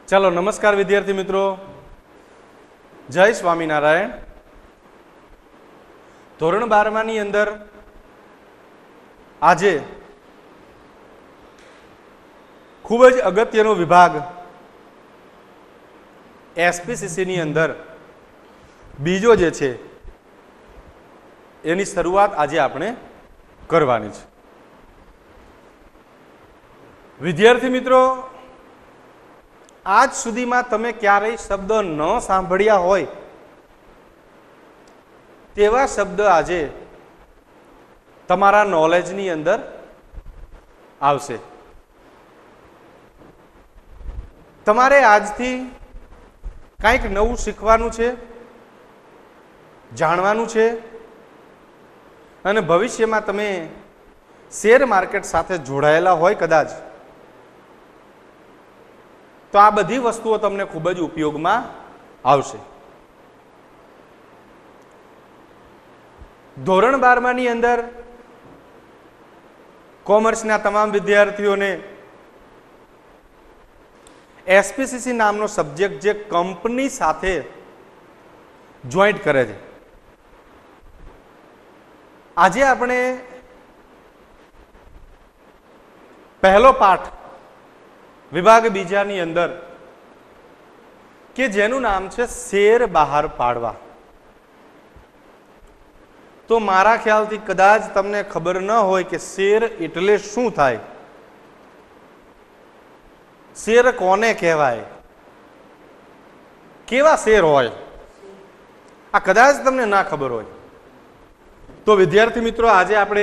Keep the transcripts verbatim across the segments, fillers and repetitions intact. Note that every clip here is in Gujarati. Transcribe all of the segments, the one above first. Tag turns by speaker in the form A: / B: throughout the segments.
A: ચાલો નમસ્કાર વિદ્યાર્થી મિત્રો, જય સ્વામિનારાયણ. ધોરણ બારમાની અંદર આજે ખૂબ જ અગત્યનો વિભાગ એસપીસીસીની અંદર બીજો જે છે એની શરૂઆત આજે આપણે કરવાની છે. વિદ્યાર્થી મિત્રો, આજ સુધીમાં તમે ક્યારેય શબ્દ ન સાંભળ્યા હોય તેવા શબ્દ આજે તમારા નોલેજની અંદર આવશે. તમારે આજથી કંઈક નવું શીખવાનું છે, જાણવાનું છે અને ભવિષ્યમાં તમે શેર માર્કેટ સાથે જોડાયેલા હોય કદાચ, તો આ બધી વસ્તુઓ તમને ખૂબ જ ઉપયોગમાં આવશે. ધોરણ બારમાની અંદર કોમર્સના તમામ વિદ્યાર્થીઓને એસપીસીસી નામનો સબ્જેક્ટ જે કંપની સાથે જોઈન્ટ કરે છે. આજે આપણે પહેલો પાઠ વિભાગ બીજાની અંદર કે જેનું નામ છે શેર બહાર પાડવા. તો મારા ખ્યાલથી કદાચ તમને ખબર ન હોય કે શેર એટલે શું થાય, શેર કોને કહેવાય, કેવા શેર હોય, આ કદાચ તમને ના ખબર હોય. તો વિદ્યાર્થી મિત્રો, આજે આપણે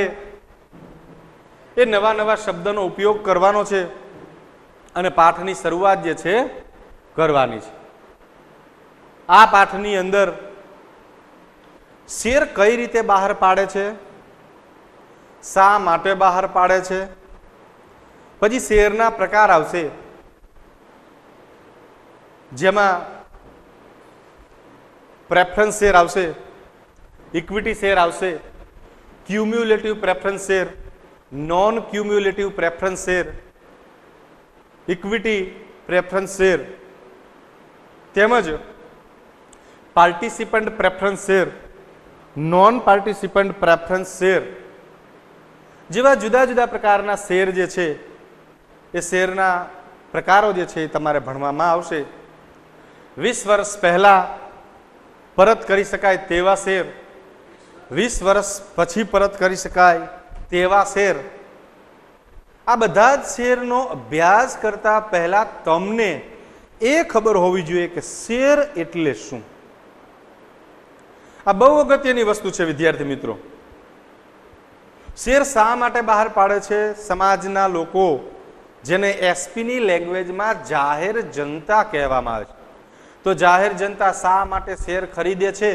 A: એ નવા નવા શબ્દનો ઉપયોગ કરવાનો છે અને પાઠની શરૂઆત જે છે કરવાની છે. આ પાઠની અંદર શેર કઈ રીતે બહાર પાડે છે, શા માટે બહાર પાડે છે, પછી શેરના પ્રકાર આવશે જેમાં પ્રેફરન્સ શેર આવશે, ઇક્વિટી શેર આવશે, cumulative preference share, non cumulative preference share, equity preference share તેમજ participant preference share, non participant preference share જેવા જુદા જુદા પ્રકારના શેર જે છે એ શેરના પ્રકારો જે છે એ તમારે ભણવામાં આવશે. વીસ વર્ષ પહેલા પરત કરી શકાય તેવા શેર, વીસ વર્ષ પછી પરત કરી શકાય તેવા શેર, આ બધા જ શેરનો અભ્યાસ કરતા પહેલા તમને એ ખબર હોવી જોઈએ કે શેર એટલે શું. આ બહુ અગત્યની વસ્તુ છે વિદ્યાર્થી મિત્રો. શેર શા માટે બહાર પાડે છે? સમાજના લોકો, જેને એસપીની લેંગ્વેજમાં જાહેર જનતા કહેવામાં આવે છે, તો જાહેર જનતા શા માટે શેર ખરીદે છે?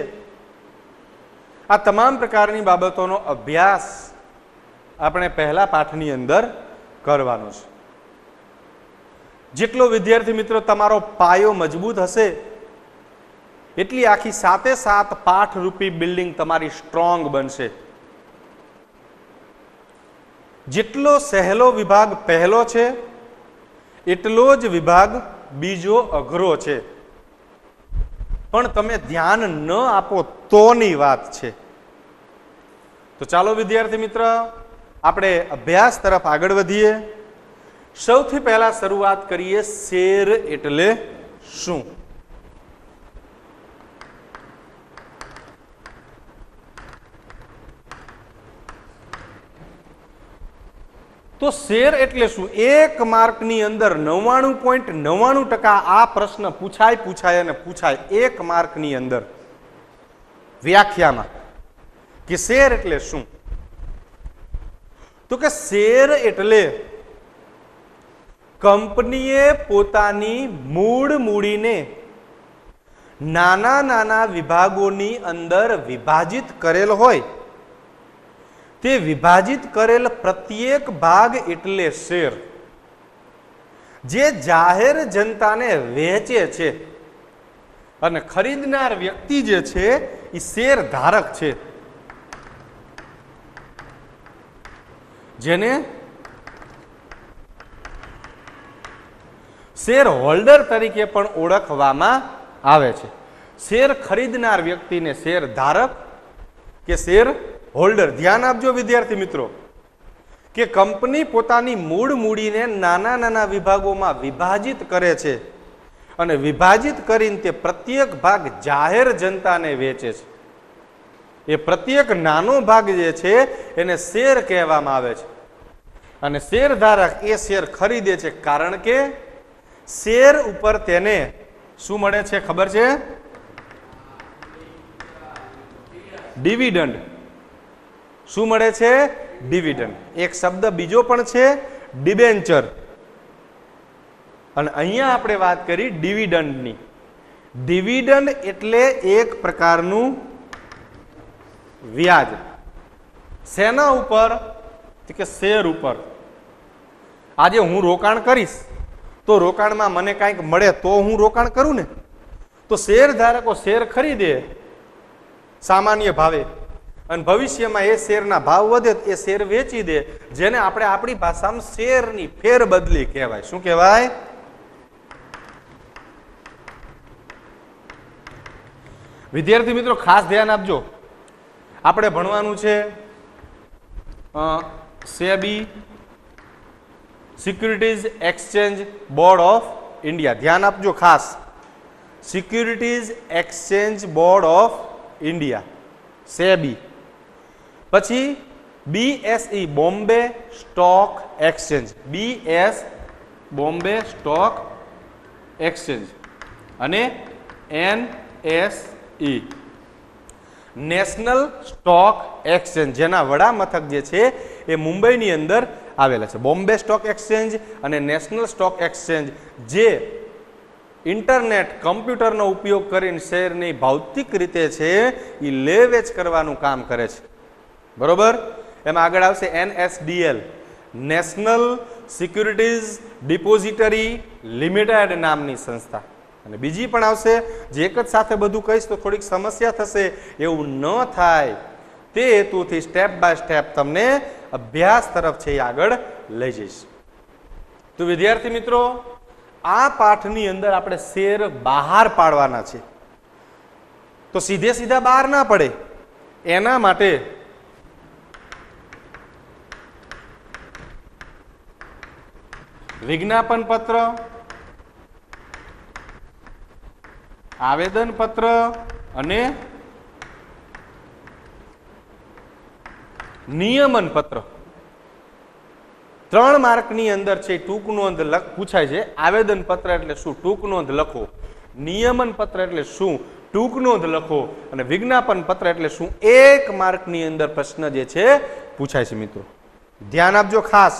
A: આ તમામ પ્રકારની બાબતોનો અભ્યાસ આપણે પહેલા પાઠની અંદર કરવાનો છે. જેટલો વિદ્યાર્થી મિત્રો તમારો પાયો મજબૂત હશે એટલી આખી સાતે સાત પાઠરૂપી બિલ્ડિંગ તમારી સ્ટ્રોંગ બનશે. જેટલો સહેલો વિભાગ પહેલો છે એટલો જ વિભાગ બીજો અઘરો છે, પણ તમે ધ્યાન ન આપો તોની વાત છે. તો ચાલો વિદ્યાર્થી મિત્ર, આપણે અભ્યાસ તરફ આગળ વધીએ. સૌથી પહેલા શરૂઆત કરીએ શેર એટલે શું. તો શેર એટલે શું? એક માર્કની અંદર નવ્વાણું પોઈન્ટ નવ્વાણું ટકા આ પ્રશ્ન પૂછાય પૂછાય અને પૂછાય એક માર્કની અંદર વ્યાખ્યામાં કે શેર એટલે શું. તો કે શેર એટલે કંપનીએ પોતાની મૂળ મૂડીને નાના નાના વિભાગોની અંદર વિભાજિત કરેલ હોય, તે વિભાજિત કરેલ પ્રત્યેક ભાગ એટલે શેર, જે જાહેર જનતાને વેચે છે અને ખરીદનાર વ્યક્તિ જે છે એ શેર ધારક છે. જેને શેર હોલ્ડર તરીકે પણ ઓળખવામાં આવે છે. શેર ખરીદનાર વ્યક્તિને શેર ધારક કે શેર હોલ્ડર. ધ્યાન આપજો વિદ્યાર્થી મિત્રો કે કંપની પોતાની મૂળ મૂડીને નાના નાના વિભાગોમાં વિભાજિત કરે છે અને વિભાજિત કરીને તે પ્રત્યેક ભાગ જાહેર જનતાને વેચે છે. એ પ્રત્યેક નાનો ભાગ જે છે એને શેર કહેવામાં આવે છે અને શેર ધારક એ શેર ખરીદે છે કારણ કે શેર ઉપર તેને શું મળે છે ખબર છે? ડિવિડન્ડ. શું મળે છે? ડિવિડન્ડ. એક શબ્દ બીજો પણ છે ડિબેન્ચર, અને અહીંયા આપણે વાત કરી ડિવિડન્ડની. ડિવિડન્ડ એટલે એક પ્રકારનું વ્યાજ. શેના ઉપર? કે શેર ઉપર. આજે હું રોકાણ કરીશ તો રોકાણમાં મને કંઈક મળે તો હું રોકાણ કરું ને. તો શેર ધારકો શેર ખરીદે સામાન્ય ભાવે અને ભવિષ્યમાં એ શેરના ભાવ વધે એ શેર વેચી દે, જેને આપણે આપણી ભાષામાં શેરની ફેરબદલી કહેવાય. શું કહેવાય? વિદ્યાર્થી મિત્રો ખાસ ધ્યાન આપજો, આપણે ભણવાનું છે SEBI securities exchange board of India. ધ્યાન આપજો ખાસ, securities exchange board of India SEBI. પછી BSE Bombay stock exchange, BS Bombay stock exchange અને એનએસઈ નેશનલ સ્ટોક એક્સચેન્જ, જેના વડા મથક જે છે એ મુંબઈની અંદર આવેલા છે. બોમ્બે સ્ટોક એક્સચેન્જ અને નેશનલ સ્ટોક એક્સચેન્જ જે ઇન્ટરનેટ કમ્પ્યુટરનો ઉપયોગ કરીને શેરની ભૌતિક રીતે છે એ લે વેચ કરવાનું કામ કરે છે. બરોબર? એમાં આગળ આવશે NSDL, national securities depository limited નામની સંસ્થા, અને બીજી પણ આવશે જે એક જ સાથે બધું કહીશ તો થોડીક સમસ્યા થશે. એવું ન થાય તે હેતુથી સ્ટેપ બાય સ્ટેપ તમને અભ્યાસ તરફ છે એ આગળ લઈ જઈશ. તો વિદ્યાર્થી મિત્રો આ પાઠની અંદર આપણે શેર બહાર પાડવાના છે, તો સીધે સીધા બહાર ના પડે એના માટે વિજ્ઞાપન પત્ર, આવેદન પત્ર અને નિયમન પત્ર ત્રણ માર્કની અંદર છે ટૂંક નોંધ પૂછાય છે. આવેદન પત્ર એટલે શું? ટૂંક નોંધ લખો. નિયમન પત્ર એટલે શું? ટૂંક નોંધ લખો. અને વિજ્ઞાપન પત્ર એટલે શું? એક માર્કની અંદર પ્રશ્ન જે છે પૂછાય છે. મિત્રો ધ્યાન આપજો ખાસ.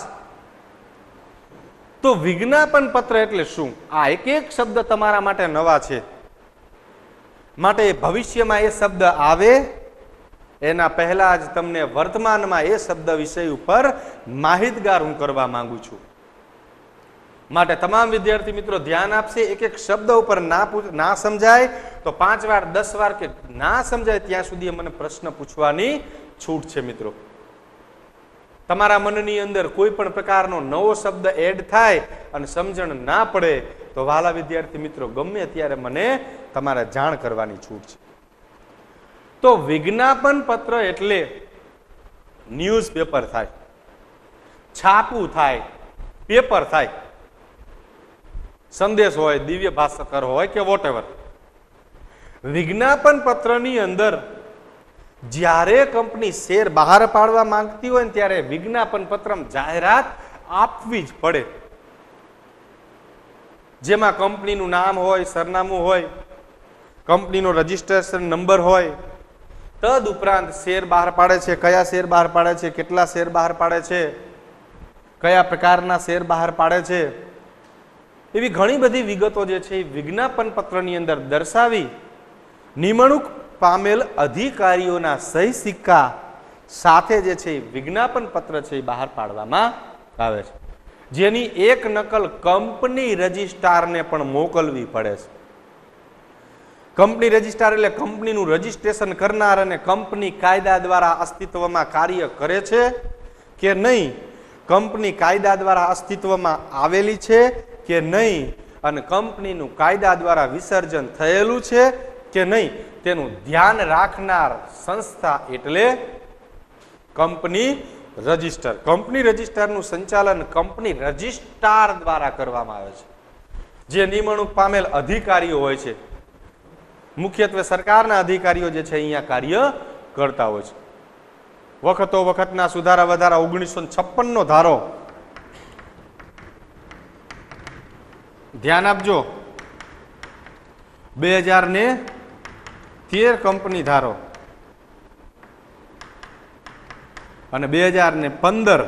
A: તો વિજ્ઞાપન પત્ર એટલે શું? આ એક એક શબ્દ તમારા માટે નવા છે, માટે ભવિષ્યમાં એ શબ્દ આવે એના પહેલા જ તમને વર્તમાનમાં એ શબ્દ વિષય ઉપર માહિતગાર હું કરવા માંગુ છું. માટે તમામ વિદ્યાર્થી મિત્રો ધ્યાન આપશે. એક એક શબ્દ ઉપર ના ના સમજાય તો પાંચ વાર દસ વાર કે ના સમજાય ત્યાં સુધી મને પ્રશ્ન પૂછવાની છૂટ છે. મિત્રો તમારા મનની અંદર કોઈ પણ પ્રકારનો નવો શબ્દ એડ થાય અને સમજણ ના પડે તો વાલા વિદ્યાર્થી મિત્રો ગમે ત્યારે મને તમારે જાણ કરવાની છૂટ છે. તો વિજ્ઞાપન પત્ર એટલે ન્યૂઝ પેપર થાય, છાપું થાય, પેપર થાય, સંદેશ હોય, દિવ્ય ભાસ્કર હોય કે વોટેવર. વિજ્ઞાપન પત્રની અંદર જ્યારે કંપની શેર બહાર પાડવા માંગતી હોય ને ત્યારે વિજ્ઞાપન પત્રમાં જાહેરાત આપવી જ પડે, જેમાં કંપનીનું નામ હોય, સરનામું હોય, કંપનીનો રજીસ્ટ્રેશન નંબર હોય, તદ ઉપરાંત શેર બહાર પાડે છે, કયા શેર બહાર પાડે છે, કેટલા શેર બહાર પાડે છે, કયા પ્રકારના શેર બહાર પાડે છે, એવી ઘણી બધી વિગતો જે છે એ વિજ્ઞાપન પત્રની અંદર દર્શાવી નિમણૂક પામેલ અધિકારીઓના સહી સિક્કા સાથે જે છે એ વિજ્ઞાપન પત્ર છે એ બહાર પાડવામાં આવે છે, જેની એક નકલ કંપની રજિસ્ટ્રારને પણ મોકલવી પડે છે. કંપની રજિસ્ટ્રાર એટલે કંપનીનું રજિસ્ટ્રેશન કરનાર અને કંપની કાયદા દ્વારા અસ્તિત્વમાં કાર્ય કરે છે કે નહીં, કંપની કાયદા દ્વારા અસ્તિત્વમાં આવેલી છે કે નહીં, અને કંપનીનું કાયદા દ્વારા વિસર્જન થયેલું છે કે નહીં તેનું ધ્યાન રાખનાર સંસ્થા એટલે કંપની રજિસ્ટર. કંપની રજિસ્ટરનું સંચાલન કંપની રજિસ્ટ્રાર દ્વારા કરવામાં આવે છે. જે નિમણૂક પામેલ અધિકારીઓ હોય છે, મુખ્યત્વે સરકારના અધિકારીઓ જે છે અહીંયા કાર્ય કરતા હોય છે. વખતો વખતના સુધારા વધારા ઓગણીસો છપ્પન નો ધારો ધ્યાન આપજો. બે હજાર ને તેર કંપની ધારો અને બે હજાર ને પંદર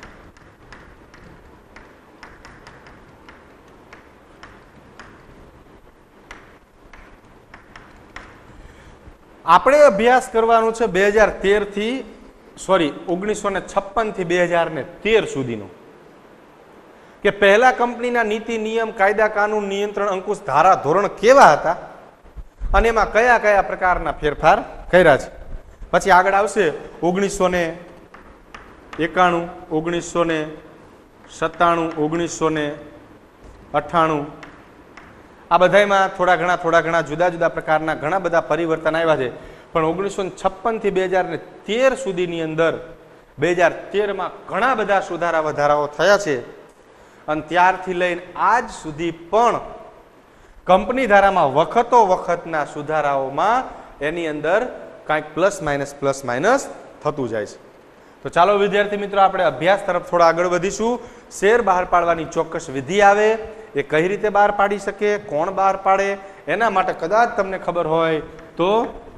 A: આપણે અભ્યાસ કરવાનું છે બે હજાર તેર થી સોરી ઓગણીસો ને છપ્પન થી બે હજાર ને તેર સુધીનો, કે પહેલા કંપનીના નીતિ નિયમ કાયદા કાનૂન નિયંત્રણ અંકુશ ધારા ધોરણ કેવા હતા અને એમાં કયા કયા પ્રકારના ફેરફાર કર્યા છે. પછી આગળ આવશે ઓગણીસો ને એકાણું ઓગણીસો ને સત્તાણું ઓગણીસો ને અઠ્ઠાણું આ બધામાં થોડા ઘણા થોડા ઘણા જુદા જુદા પ્રકારના ઘણા બધા પરિવર્તન આવ્યા છે. પણ ઓગણીસો ને છપ્પન થી બે હજાર ને તેર સુધીની અંદર બે હજાર તેર માં ઘણા બધા સુધારા વધારાઓ થયા છે અને ત્યારથી લઈને આજ સુધી પણ કંપની ધારામાં વખતો વખતના સુધારાઓમાં એની અંદર કાંઈક પ્લસ માઇનસ પ્લસ માઇનસ થતું જાય છે. તો ચાલો વિદ્યાર્થી મિત્રો આપણે અભ્યાસ તરફ થોડા આગળ વધીશું. શેર બહાર પાડવાની ચોક્કસ વિધિ આવે, એ કઈ રીતે બહાર પાડી શકે, કોણ બહાર પાડે, એના માટે કદાચ તમને ખબર હોય તો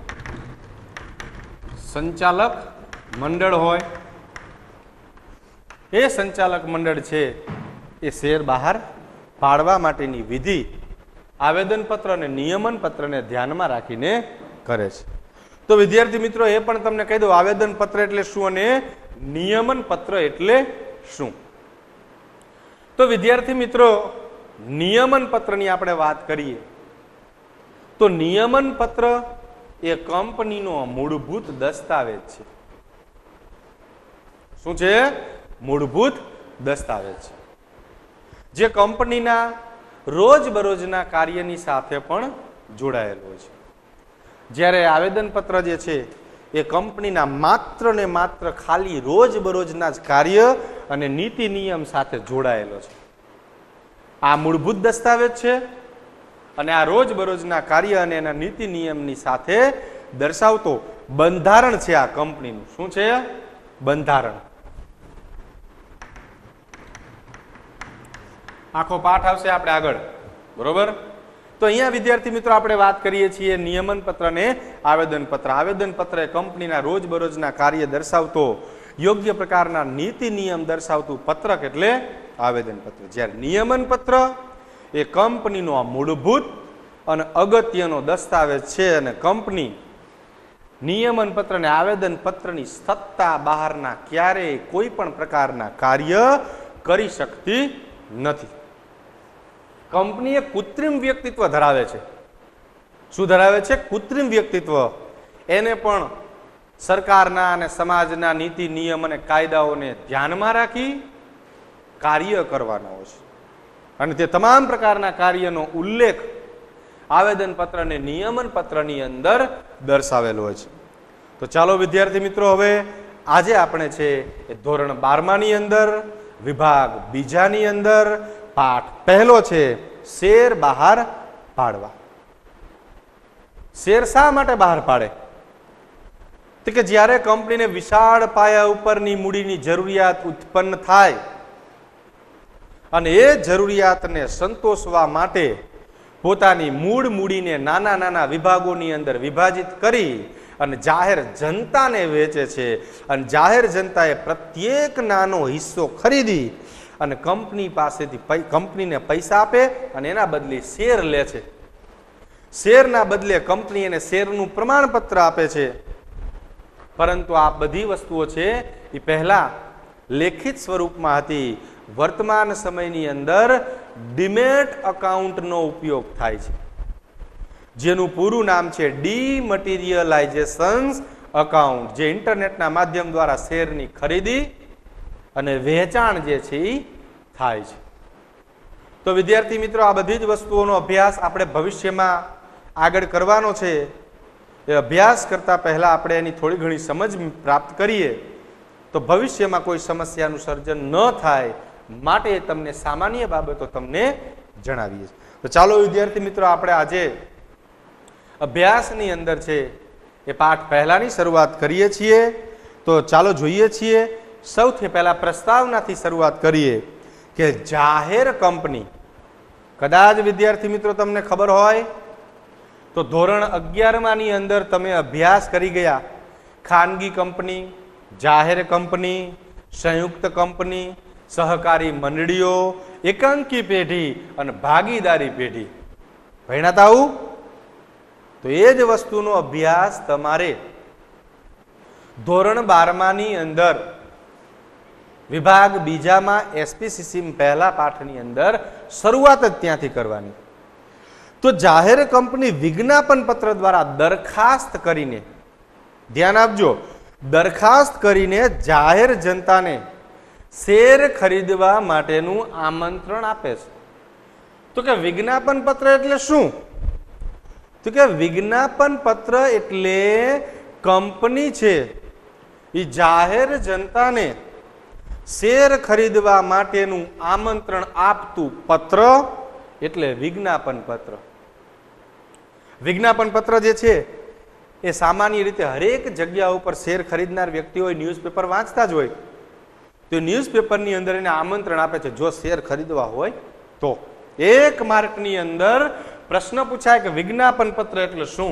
A: સંચાલક મંડળ હોય. એ સંચાલક મંડળ છે એ શેર બહાર પાડવા માટેની વિધિ આવેદનપત્ર અને નિયમન પત્રને ધ્યાનમાં રાખીને કરે છે. તો વિદ્યાર્થી મિત્રો એ પણ તમને કહી દઉં આવેદન પત્ર એટલે શું અને નિયમન પત્ર એટલે શું. તો વિદ્યાર્થી મિત્રો નિયમન પત્રની આપણે વાત કરીએ તો નિયમન પત્ર એ કંપનીનો મૂળભૂત દસ્તાવેજ છે. શું છે? મૂળભૂત દસ્તાવેજ છે જે કંપનીના રોજબરોજના કાર્યની સાથે પણ જોડાયેલો છે. જ્યારે આવેદનપત્ર જે છે એ કંપનીના માત્ર ને માત્ર ખાલી રોજબરોજના જ કાર્ય અને નીતિ નિયમ સાથે જોડાયેલો છે. આ મૂળભૂત દસ્તાવેજ છે અને આ રોજબરોજના કાર્ય અને એના નીતિ નિયમની સાથે દર્શાવતો બંધારણ છે આ કંપનીનું. શું છે? બંધારણ. આખો પાઠ આવશે આપણે આગળ, બરોબર? તો અહીંયા વિદ્યાર્થી મિત્રો આપણે વાત કરીએ છીએ નિયમન પત્ર ને આવેદન પત્ર. આવેદન પત્ર એ કંપનીના રોજબરોજના કાર્ય દર્શાવતો યોગ્ય પ્રકારના નીતિ નિયમ દર્શાવતું પત્રક એટલે આવેદન પત્ર. જ્યારે નિયમન પત્ર એ કંપનીનો મૂળભૂત અને અગત્યનો દસ્તાવેજ છે અને કંપની નિયમન પત્ર અને આવેદન પત્રની સત્તા બહારના ક્યારેય કોઈ પણ પ્રકારના કાર્ય કરી શકતી નથી. કંપની એ કૃત્રિમ વ્યક્તિત્વ ધરાવે છે. શું ધરાવે છે? કૃત્રિમ વ્યક્તિત્વ. એને પણ સરકારના અને સમાજના નીતિ નિયમ અને કાયદાઓને ધ્યાનમાં રાખી કાર્ય કરવાનો છે અને તે તમામ પ્રકારના કાર્યનો ઉલ્લેખ આવેદન પત્ર અને નિયમન પત્રની અંદર દર્શાવેલો હોય છે. તો ચાલો વિદ્યાર્થી મિત્રો હવે આજે આપણે છે એ ધોરણ બારમાની અંદર વિભાગ બીજાની અંદર પાઠ પહેલો છે શેર બહાર પાડવા. શેર શા માટે બહાર પાડે? તો કે જ્યારે કંપનીને વિશાળ પાયા ઉપરની મૂડીની જરૂરિયાત ઉત્પન્ન થાય અને એ જરૂરિયાતને સંતોષવા માટે પોતાની મૂળ મૂડીને નાના નાના વિભાગોની અંદર વિભાજિત કરી અને જાહેર જનતાને વેચે છે અને જાહેર જનતાએ પ્રત્યેક નાનો હિસ્સો ખરીદી અને કંપની પાસેથી કંપનીને પૈસા આપે અને એના બદલે શેર લે છે. શેરના બદલે કંપની એને શેરનું પ્રમાણપત્ર આપે છે. પરંતુ આ બધી વસ્તુઓ છે એ પહેલા લેખિત સ્વરૂપમાં હતી. વર્તમાન સમયની અંદર ડીમેટ અકાઉન્ટનો ઉપયોગ થાય છે જેનું પૂરું નામ છે ડીમટીરિયલાઇઝેશન અકાઉન્ટ, જે ઇન્ટરનેટના માધ્યમ દ્વારા શેરની ખરીદી અને વહેંચાણ જે છે એ થાય છે. તો તો વિદ્યાર્થી મિત્રો, આ બધી જ વસ્તુઓનો અભ્યાસ આપણે ભવિષ્યમાં આગળ કરવાનો છે. એ અભ્યાસ કરતા પહેલા આપણે એની થોડી ઘણી સમજ પ્રાપ્ત કરીએ તો ભવિષ્યમાં કોઈ સમસ્યાનું સર્જન ન થાય માટે તમને સામાન્ય બાબતો તમને જણાવીએ. તો ચાલો વિદ્યાર્થી મિત્રો, આપણે આજે અભ્યાસની અંદર છે એ પાઠ પહેલાની શરૂઆત કરીએ છીએ. તો ચાલો જોઈએ છીએ. સૌથી પહેલા પ્રસ્તાવનાથી શરૂઆત કરીએ કે જાહેર કંપની, કદાચ વિદ્યાર્થી મિત્રો તમને ખબર હોય તો ધોરણ અગિયારમાંની અંદર તમે અભ્યાસ કરી ગયા. ખાનગી કંપની, જાહેર કંપની, સંયુક્ત કંપની, સહકારી મંડળીઓ, એકાંકી પેઢી અને ભાગીદારી પેઢી ભણ્યા હતા આવું? તો એ જ વસ્તુનો અભ્યાસ તમારે ધોરણ બારમાની અંદર વિભાગ બીજામાં એસપીસીસી પહેલા પાઠની અંદર શરૂઆત જ ત્યાંથી કરવાની. તો જાહેર કંપની વિજ્ઞાપન પત્ર દ્વારા દરખાસ્ત કરીને, ધ્યાન આપજો, દરખાસ્ત કરીને જાહેર જનતાને શેર ખરીદવા માટેનું આમંત્રણ આપે છે. તો કે વિજ્ઞાપન પત્ર એટલે શું? તો કે વિજ્ઞાપન પત્ર એટલે કંપની છે એ જાહેર જનતાને શેર ખરીદવા માટેનું આમંત્રણ આપતું પત્ર એટલે વિજ્ઞાપન પત્ર. વિજ્ઞાપન પત્ર જે છે એ સામાન્ય રીતે હરેક જગ્યા ઉપર શેર ખરીદનાર વ્યક્તિઓ ન્યૂઝપેપર વાંચતા જ હોય. તો ન્યૂઝપેપરની અંદર એને આમંત્રણ આપે છે જો શેર ખરીદવા હોય તો. એક માર્કની અંદર પ્રશ્ન પૂછાય કે વિજ્ઞાપન પત્ર એટલે શું?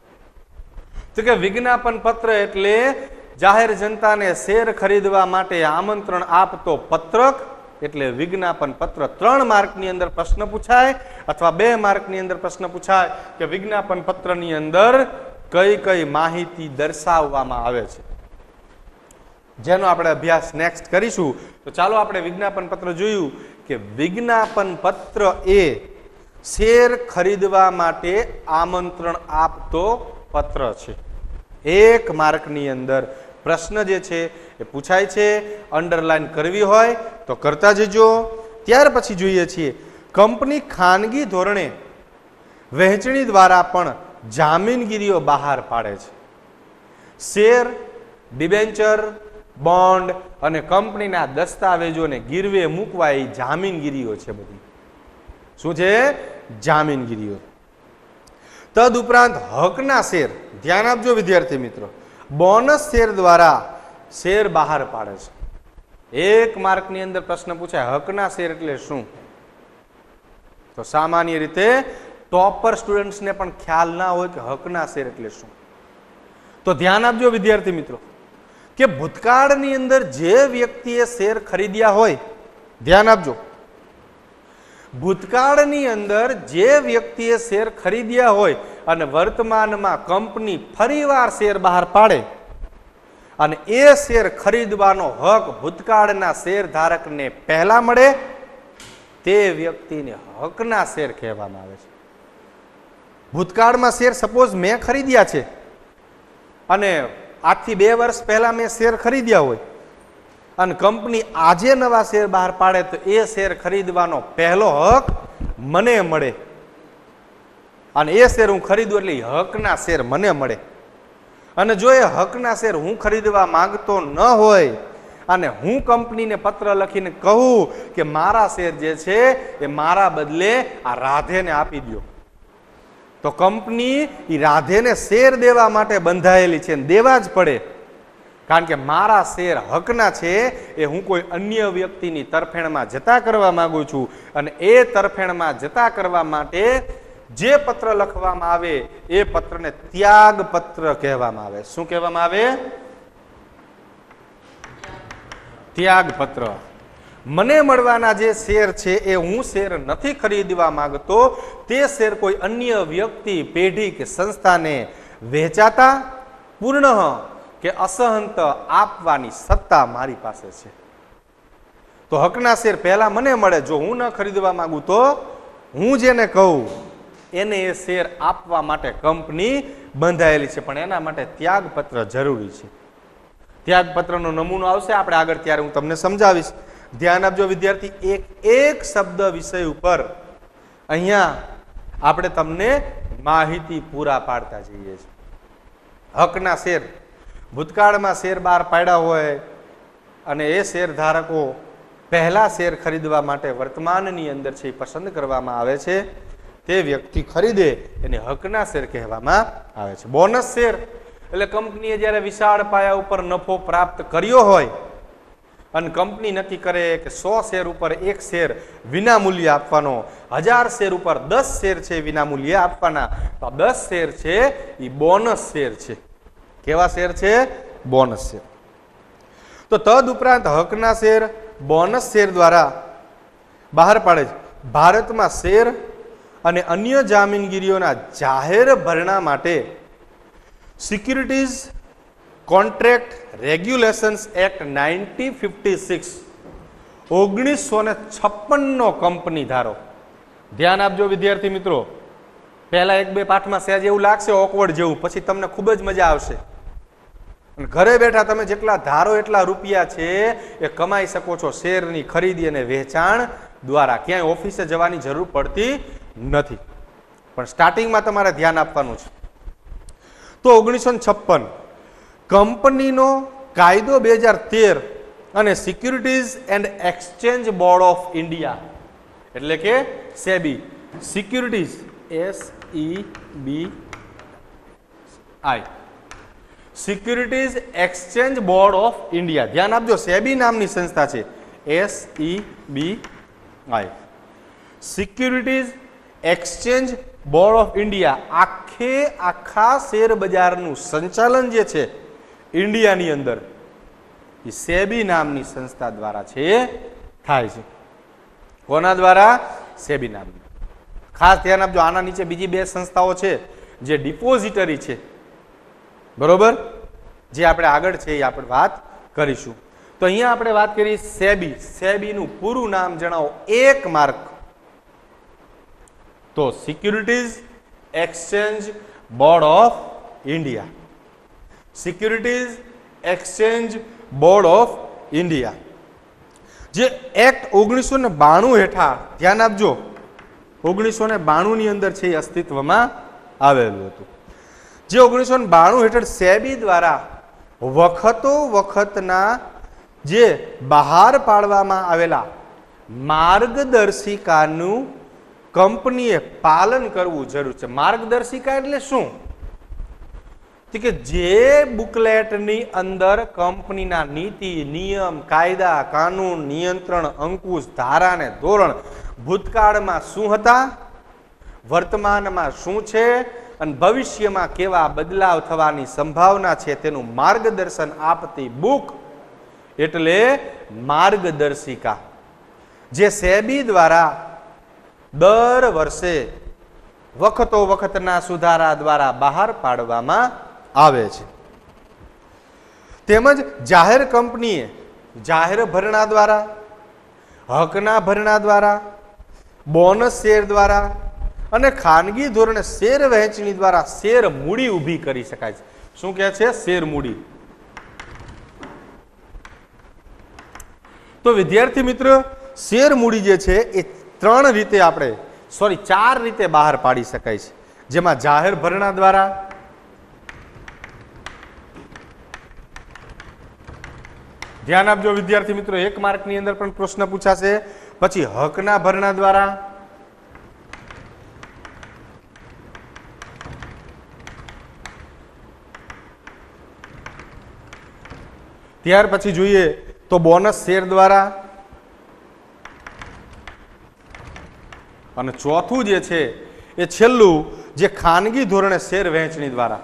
A: તો કે વિજ્ઞાપન પત્ર એટલે જાહેર જનતાને શેર ખરીદવા માટે આમંત્રણ આપતો પત્રક એટલે વિજ્ઞાપન પત્ર. ત્રણ માર્કની અંદર પ્રશ્ન પૂછાય અથવા બે માર્કની અંદર પ્રશ્ન પૂછાય કે વિજ્ઞાપન પત્રની અંદર કઈ કઈ માહિતી દર્શાવવામાં આવે છે, જેનો આપણે અભ્યાસ નેક્સ્ટ કરીશું. તો ચાલો આપણે વિજ્ઞાપન પત્ર જોયું કે વિજ્ઞાપન પત્ર એ શેર ખરીદવા માટે આમંત્રણ આપતો પત્ર છે. એક માર્કની અંદર પ્રશ્ન જે છે એ પૂછાય છે. અંડરલાઈન કરવી હોય તો કરતા જજો. ત્યાર પછી જોઈએ છીએ કંપની ખાનગી ધોરણે વહેંચણી દ્વારા પણ જામીનગીરીઓ બહાર પાડે છે. શેર, ડિબેન્ચર, બોન્ડ અને કંપનીના દસ્તાવેજોને ગીરવે મૂકવા એ જામીનગીરીઓ છે. બધી શું છે? જામીનગીરીઓ. તદ ઉપરાંત હકના શેર, ધ્યાન આપજો વિદ્યાર્થી મિત્રો, બોનસ શેર દ્વારા શેર બહાર પાડે છે. એક માર્કની અંદર પ્રશ્ન પૂછાય હકના શેર એટલે શું? તો સામાન્ય રીતે ટોપર સ્ટુડન્ટ્સને પણ ખ્યાલ ના હોય કે હકના શેર એટલે શું. તો ધ્યાન આપજો વિદ્યાર્થી મિત્રો કે ભૂતકાળની અંદર જે વ્યક્તિએ શેર ખરીદ્યા હોય, ધ્યાન આપજો, ભૂતકાળની અંદર જે વ્યક્તિએ શેર ખરીદ્યા હોય અને વર્તમાનમાં કંપની ફરીવાર શેર બહાર પાડે અને એ શેર ખરીદવાનો હક ભૂતકાળના શેર ધારકને પહેલા મળે તે વ્યક્તિને હકના શેર કહેવામાં આવે છે. ભૂતકાળમાં શેર સપોઝ મેં ખરીદ્યા છે અને આજથી બે વર્ષ પહેલા મેં શેર ખરીદ્યા હોય અને કંપની આજે નવા શેર બહાર પાડે તો એ શેર ખરીદવાનો પહેલો હક મને મળે અને એ શેર હું ખરીદું એટલે હકના શેર મને મળે. અને જો એ હકના શેર હું ખરીદવા માંગતો ન હોય અને હું કંપનીને પત્ર લખીને કહું કે મારા શેર જે છે એ મારા બદલે આ રાધેને આપી દો, તો કંપની એ રાધેને શેર દેવા માટે બંધાયેલી છે, દેવા જ પડે. કારણ કે મારા શેર હકના છે એ હું કોઈ અન્ય વ્યક્તિની તરફેણમાં જતા કરવા માંગુ છું અને એ તરફેણમાં જતા કરવા માટે જે પત્ર લખવામાં આવે એ પત્રને ત્યાગ પત્ર કહેવામાં આવે. શું કહેવામાં આવે? ત્યાગ પત્ર. મને મળવાના જે શેર છે એ હું શેર નથી ખરીદવા માંગતો, તે શેર કોઈ અન્ય વ્યક્તિ, પેઢી કે સંસ્થાને વહેંચાતા પૂર્ણ કે અસહંત આપવાની સત્તા મારી પાસે છે. તો હકના શેર પહેલા મને મળે, જો હું ન ખરીદવા માંગુ તો હું જેને કહું એને એ શેર આપવા માટે કંપની બંધાયેલી છે, પણ એના માટે ત્યાગપત્ર જરૂરી છે. ત્યાગપત્રનો નમૂનો આવશે આપણે આગળ, ત્યારે હું તમને સમજાવીશ. ધ્યાન આપજો વિદ્યાર્થી, એક એક શબ્દ વિષય ઉપર અહીંયા આપણે તમને માહિતી પૂરા પાડતા જઈએ છીએ. હકના શેર, ભૂતકાળમાં શેર બહાર પાડ્યા હોય અને એ શેર ધારકો પહેલા શેર ખરીદવા માટે વર્તમાનની અંદર છે પસંદ કરવામાં આવે છે. તે વ્યક્તિ ખરીદે એને હકના શેર કહેવામાં આવે છે. બોનસ શેર એટલે કંપનીએ જ્યારે વિશાળ પાયા ઉપર નફો પ્રાપ્ત કર્યો હોય અને કંપની નક્કી કરે કે સો શેર ઉપર એક શેર વિના મૂલ્ય આપવાનો, હજાર શેર ઉપર દસ શેર છે વિના મૂલ્ય આપવાના, તો દસ શેર છે એ બોનસ શેર છે. કેવા શેર છે? Bonus share. તો તદ ઉપરાંત હકના શેર બોનસ શેર દ્વારા બહાર પાડે છે. ભારતમાં શેર અને અન્ય જામીનગીરીઓના જાહેર ભરણા માટે securities contract regulations act ninety fifty six ઓગણીસો ને છપ્પન નો કંપની ધારો. ધ્યાન આપજો વિદ્યાર્થી મિત્રો, પહેલા એક બે પાઠમાં સહેજ એવું લાગશે ઓકવર્ડ જેવું, પછી તમને ખૂબ જ મજા આવશે. ઘરે બેઠા તમે જેટલા ધારો એટલા રૂપિયા છે એ કમાઈ શકો છો શેરની ખરીદી અને વેચાણ દ્વારા. ક્યાંય ઓફિસે જવાની જરૂર પડતી નથી. પણ સ્ટાર્ટિંગમાં તમારે ધ્યાન આપવાનું છે. તો ઓગણીસો ને છપ્પન કંપનીનો કાયદો બે હજાર તેર અને securities and exchange board of India એટલે કે SEBI, securities S E B I, securities exchange board of India. ધ્યાન આપજો, સેબી નામની સંસ્થા છે, S E B I, securities exchange board of India. આખે આખા શેર બજારનું સંચાલન જે છે ઇન્ડિયાની અંદર એ સેબી નામની સંસ્થા દ્વારા છે થાય છે. કોના દ્વારા? સેબી નામની. ખાસ ધ્યાન આપજો, આના નીચે બીજી બે સંસ્થાઓ છે જે ડિપોઝિટરી છે, બરોબર, જે આપણે આગળ છે એ આપણે વાત કરીશું. તો અહીંયા આપણે વાત કરી સેબી. સેબીનું પૂરું નામ જણાવો એક માર્ક. તો securities exchange board of India, securities exchange board of India, જે એક્ટ ઓગણીસો ને બાણું હેઠળ, ધ્યાન આપજો, ઓગણીસો ને બાણું ની અંદર છે એ અસ્તિત્વમાં આવેલું હતું. જે ઓગણીસો ને બાણું હેઠળ સેબી દ્વારા વખતો વખતના જે બહાર પાડવામાં આવેલા માર્ગદર્શિકાનું કંપનીએ પાલન કરવું જરૂર છે. માર્ગદર્શિકા એટલે શું? કે જે બુકલેટની અંદર કંપનીના નીતિ, નિયમ, કાયદા, કાનૂન, નિયંત્રણ, અંકુશ, ધારા અને ધોરણ ભૂતકાળમાં શું હતા, વર્તમાનમાં શું છે અને ભવિષ્યમાં કેવા બદલાવ થવાની સંભાવના છે તેનું માર્ગદર્શન આપતી બુક એટલે માર્ગદર્શિકા, જે સેબી દ્વારા દર વર્ષે વખતો વખતના સુધારા દ્વારા બહાર પાડવામાં આવે છે. તેમજ જાહેર કંપનીએ જાહેર ભરણા દ્વારા, હકના ભરણા દ્વારા, બોનસ શેર દ્વારા અને ખાનગી ધોરણે શેર વહેંચણી દ્વારા શેર મૂડી ઊભી કરી શકાય છે. શું કહે છે? શેર મૂડી. તો વિદ્યાર્થી મિત્રો, શેર મૂડી જે છે એ ત્રણ રીતે આપણે સોરી ચાર રીતે બહાર પાડી શકાય છે. જેમાં જાહેર ભરણા દ્વારા, ધ્યાન આપજો વિદ્યાર્થી મિત્રો, એક માર્કની અંદર પણ પ્રશ્ન પૂછાશે. પછી હકના ભરણા દ્વારા, ત્યાર પછી જોઈએ તો બોનસ શેર દ્વારા, અને ચોથું જે છે એ છેલ્લું જે ખાનગી ધોરણે શેર વહેંચણી દ્વારા.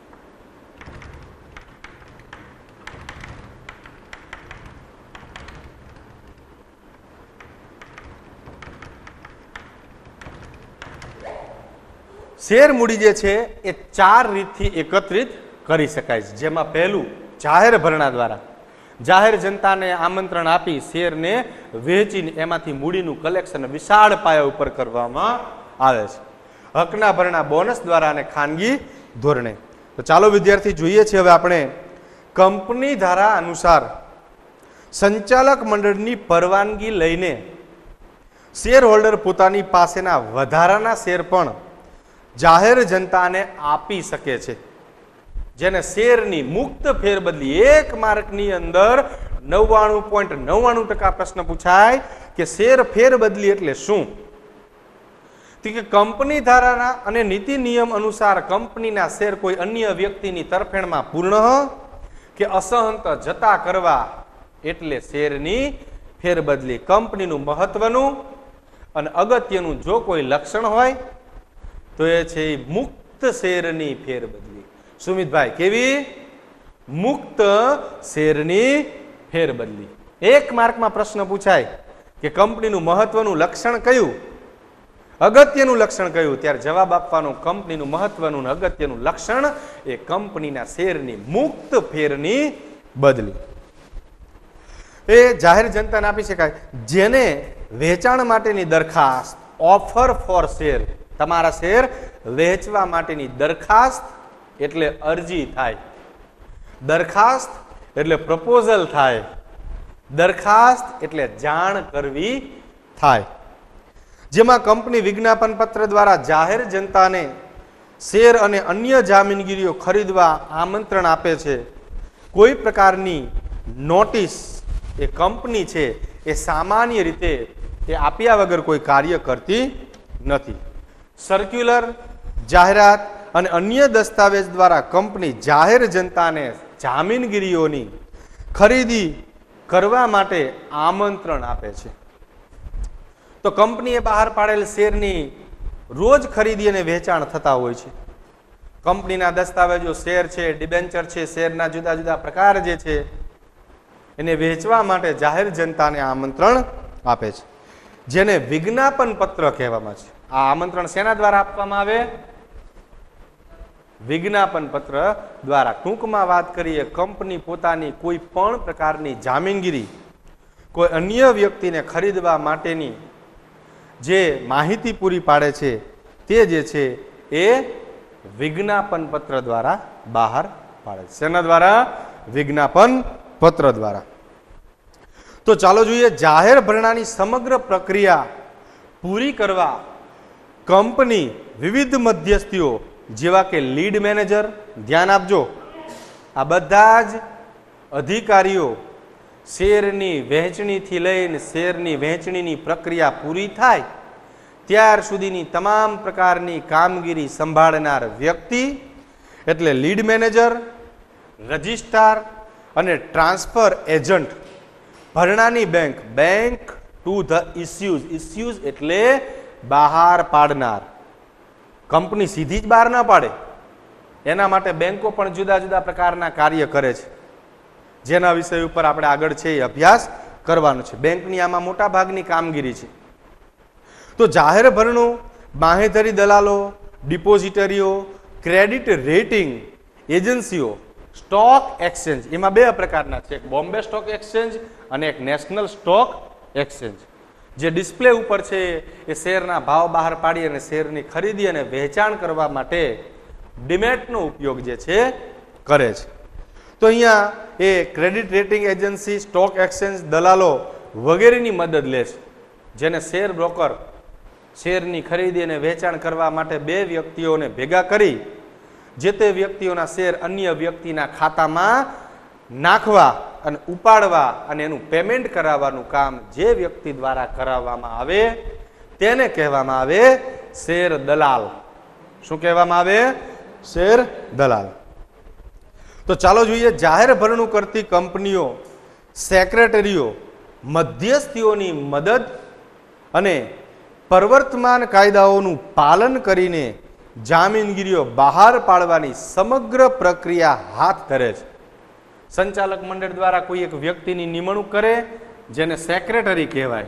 A: શેર મૂડી જે છે એ ચાર રીતથી એકત્રિત કરી શકાય છે. જેમાં પહેલું જાહેર ભરણા દ્વારા, જાહેર જનતાને આમંત્રણ આપી શેરને વહેંચીને એમાંથી મૂડીનું કલેક્શન વિશાળ પાયા ઉપર કરવામાં આવે છે. હકના ભરણા બોનસ દ્વારા અને ખાનગી ધોરણે. તો ચાલો વિદ્યાર્થી જોઈએ છીએ હવે આપણે કંપની ધારા અનુસાર સંચાલક મંડળની પરવાનગી લઈને શેર હોલ્ડર પોતાની પાસેના વધારાના શેર પણ જાહેર જનતાને આપી શકે છે, જેને શેરની મુક્ત ફેરબદલી. એક માર્કની અંદર નવ્વાણું પોઈન્ટ નવ્વાણું ટકા પ્રશ્ન પૂછાય કે શેર ફેરબદલી એટલે શું. કે કંપની ધારાના અને નીતિ નિયમ અનુસાર કંપનીના શેર કોઈ અન્ય વ્યક્તિની તરફેણમાં પૂર્ણ કે અસહંત જતા કરવા એટલે શેરની ફેરબદલી. કંપનીનું મહત્વનું અને અગત્યનું જો કોઈ લક્ષણ હોય તો એ છે મુક્ત શેરની ફેરબદલી. સુમિતભાઈ, કેવી? મુક્ત શેરની ફેરબદલી. એક માર્કમાં પ્રશ્ન પૂછાય કે કંપનીનું મહત્વનું લક્ષણ કયું, અગત્યનું લક્ષણ કયું, ત્યારે જવાબ આપવાનો કંપનીનું મહત્વનું અગત્યનું લક્ષણ એ કંપનીના શેરની મુક્ત ફેરની બદલી. એ જાહેર જનતાને આપી શકાય જેને વેચાણ માટેની દરખાસ્ત, ઓફર ફોર શેર, તમારા શેર વેચવા માટેની દરખાસ્ત એટલે અરજી થાય, દરખાસ્ત એટલે પ્રપોઝલ થાય, દરખાસ્ત એટલે જાણ કરવી થાય, જેમાં કંપની વિજ્ઞાપન પત્ર દ્વારા જાહેર જનતાને શેર અને અન્ય જામીનગીરીઓ ખરીદવા આમંત્રણ આપે છે. કોઈ પ્રકારની નોટિસ એ કંપની છે એ સામાન્ય રીતે એ આપ્યા વગર કોઈ કાર્ય કરતી નથી. સર્ક્યુલર, જાહેરાત અને અન્ય દસ્તાવેજ દ્વારા કંપની જાહેર જનતાને જામીનગીરીઓની ખરીદી કરવા માટે આમંત્રણ આપે છે. તો કંપનીએ બહાર પાડેલ શેરની રોજ ખરીદી અને વેચાણ થતા હોય છે. કંપનીના દસ્તાવેજો, શેર છે, ડિબેન્ચર છે, શેરના જુદા જુદા પ્રકાર જે છે એને વેચવા માટે જાહેર જનતાને આમંત્રણ આપે છે, જેને વિજ્ઞાપન પત્ર કહેવામાં છે. આ આમંત્રણ શેના દ્વારા આપવામાં આવે? વિજ્ઞાપન પત્ર દ્વારા. ટૂંકમાં વાત કરીએ, કંપની પોતાની કોઈ પણ પ્રકારની જામીનગીરી કોઈ અન્ય વ્યક્તિને ખરીદવા માટેની જે માહિતી પૂરી પાડે છે તે જે છે એ વિજ્ઞાપન પત્ર દ્વારા બહાર પાડે છે. શેના દ્વારા? વિજ્ઞાપન પત્ર દ્વારા. તો ચાલો જોઈએ, જાહેર ભરણાની સમગ્ર પ્રક્રિયા પૂરી કરવા કંપની વિવિધ મધ્યસ્થીઓ જેવા કે લીડ મેનેજર, ધ્યાન આપજો, આ બધા જ અધિકારીઓ શેરની વહેંચણીથી લઈને શેરની વહેંચણીની પ્રક્રિયા પૂરી થાય ત્યાર સુધીની તમામ પ્રકારની કામગીરી સંભાળનાર વ્યક્તિ એટલે લીડ મેનેજર, રજિસ્ટ્રાર અને ટ્રાન્સફર એજન્ટ. ભરણાની bank, bank to the issues, issues એટલે બહાર પાડનાર. કંપની સીધી જ બહાર ના પાડે, એના માટે બેંકો પણ જુદા જુદા પ્રકારના કાર્ય કરે છે, જેના વિષય ઉપર આપણે આગળ છે એ અભ્યાસ કરવાનો છે. બેંકની આમાં મોટા ભાગની કામગીરી છે. તો જાહેર ભરણું, બાંહેધરી દલાલો, ડિપોઝિટરીઓ, ક્રેડિટ રેટિંગ એજન્સીઓ, સ્ટોક એક્સચેન્જ, એમાં બે પ્રકારના છે, એક બોમ્બે સ્ટોક એક્સચેન્જ અને એક નેશનલ સ્ટોક એક્સચેન્જ. જે ડિસ્પ્લે ઉપર છે એ શેરના ભાવ બહાર પાડી અને શેરની ખરીદી અને વહેંચાણ કરવા માટે ડીમેટનો ઉપયોગ જે છે કરે છે. તો અહીંયા એ credit rating agency, stock exchange, દલાલો વગેરેની મદદ લે છે, જેને શેર બ્રોકર શેરની ખરીદી અને વેચાણ કરવા માટે બે વ્યક્તિઓને ભેગા કરી જે તે વ્યક્તિઓના શેર અન્ય વ્યક્તિના ખાતામાં નાખવા અને ઉપાડવા અને એનું પેમેન્ટ કરાવવાનું કામ જે વ્યક્તિ દ્વારા કરાવવામાં આવે તેને કહેવામાં આવે શેર દલાલ. શું કહેવામાં આવે? શેર દલાલ. તો ચાલો જોઈએ, જાહેર ભરણું કરતી કંપનીઓ સેક્રેટરીઓ મધ્યસ્થીઓની મદદ અને પ્રવર્તમાન કાયદાઓનું પાલન કરીને જામીનગીરીઓ બહાર પાડવાની સમગ્ર પ્રક્રિયા હાથ ધરે છે. સંચાલક મંડળ દ્વારા કોઈ એક વ્યક્તિની નિમણૂક કરે જેને સેક્રેટરી કહેવાય,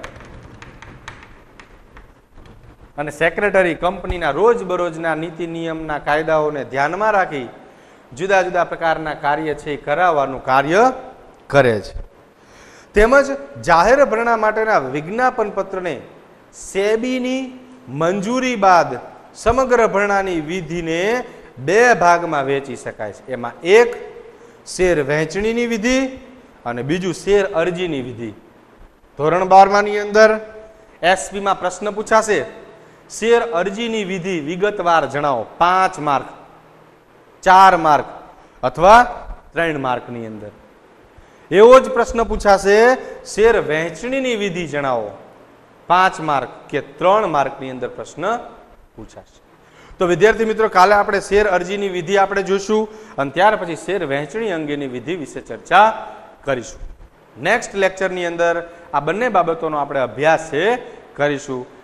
A: અને સેક્રેટરી કંપનીના રોજબરોજના નીતિ નિયમના કાયદાઓને ધ્યાનમાં રાખી જુદા જુદા પ્રકારના કાર્ય છે એ કરાવવાનું કાર્ય કરે છે. તેમજ જાહેર ભરણા માટેના વિજ્ઞાપન પત્રને સેબીની મંજૂરી બાદ સમગ્ર ભરણાની વિધિને બે ભાગમાં વહેંચી શકાય છે. એમાં એક શેર વહેંચણીની વિધિ અને બીજું શેર અરજીની વિધિ. ધોરણ બારમાની અંદર એસપીમાં પ્રશ્ન પૂછાશે, શેર અરજીની વિધિ વિગતવાર જણાવો. પાંચ માર્ક, ચાર માર્ક અથવા ત્રણ માર્કની અંદર. એવો જ પ્રશ્ન પૂછાશે, શેર વહેંચણીની વિધિ જણાવો. પાંચ માર્ક કે ત્રણ માર્કની અંદર પ્રશ્ન પૂછાશે. તો વિદ્યાર્થી મિત્રો, કાલે આપણે શેર અરજીની વિધિ આપણે જોઈશું અને ત્યાર પછી શેર વહેંચણી અંગેની વિધિ વિશે ચર્ચા કરીશું. નેક્સ્ટ લેક્ચરની અંદર આ બંને બાબતોનો આપણે અભ્યાસ છે કરીશું.